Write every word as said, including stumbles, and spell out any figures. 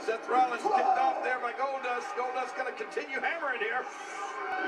Seth Rollins kicked off there by Goldust. Goldust going to continue hammering here.